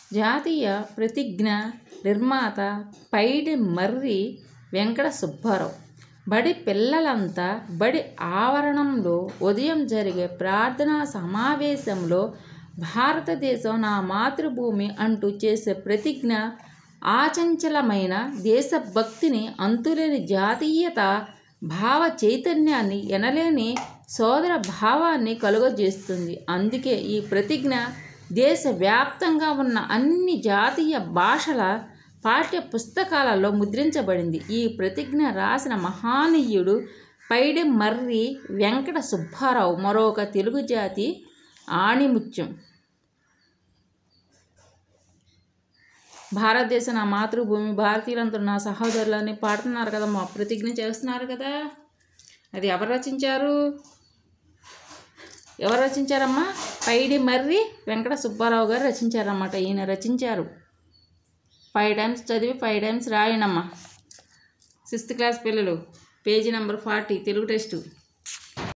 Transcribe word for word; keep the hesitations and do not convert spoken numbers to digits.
జాతీయ ప్రతిజ్ఞ నిర్మాత పైడి మర్రి వెంకట సుబ్బారావు. బడి పిల్లలంతా బడి ఆవరణంలో ఉదయం జరిగే ప్రార్థనా సమావేశంలో భారతదేశం నా మాతృభూమి అంటూ చేసే ప్రతిజ్ఞ అచంచలమైన దేశభక్తిని, అంతులేని జాతీయత భావ చైతన్యాన్ని, ఎనలేని సోదర భావాన్ని కలుగజేస్తుంది. అందుకే ఈ ప్రతిజ్ఞ దేశవ్యాప్తంగా ఉన్న అన్ని జాతీయ భాషల పాఠ్య పుస్తకాలలో ముద్రించబడింది. ఈ ప్రతిజ్ఞ రాసిన మహనీయుడు పైడి మర్రి వెంకట సుబ్బారావు. మరొక తెలుగు జాతి ఆణిముత్యం. భారతదేశం నా మాతృభూమి, భారతీయులందరూ నా సహోదరులని పాడుతున్నారు కదా, మా ప్రతిజ్ఞ చేస్తున్నారు కదా. అది ఎవరు రచించారు? ఎవరు రచించారమ్మా? పైడి మర్రి వెంకట సుబ్బారావు గారు రచించారన్నమాట. ఈయన రచించారు. ఫైవ్ టైమ్స్ చదివి ఫైవ్ టైమ్స్ రాయనమ్మా. సిక్స్త్ క్లాస్ పిల్లలు, page number forty, Telugu test.